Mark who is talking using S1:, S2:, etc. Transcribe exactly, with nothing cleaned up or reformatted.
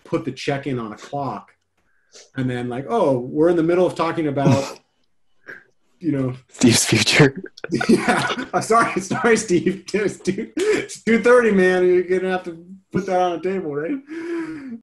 S1: put the check in on a clock. And then like, oh, we're in the middle of talking about, you know,
S2: Steve's future.
S1: Yeah, uh, sorry, sorry, Steve. It's two thirty, man. You're gonna have to put that on the table, right?